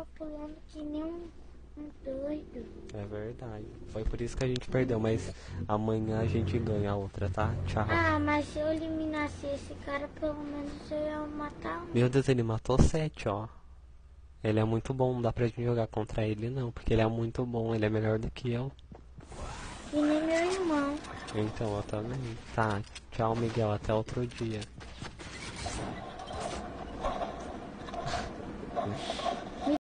tava pulando que nem um doido. É verdade. Foi por isso que a gente perdeu, mas amanhã a gente ganha a outra, tá? Tchau. Ah, mas se eu eliminasse esse cara, pelo menos eu ia matar um. Meu Deus, ele matou 7, ó. Ele é muito bom, não dá pra gente jogar contra ele não, porque ele é muito bom, ele é melhor do que eu. E nem meu irmão. Então, eu também. Tá, tchau, Miguel, até outro dia.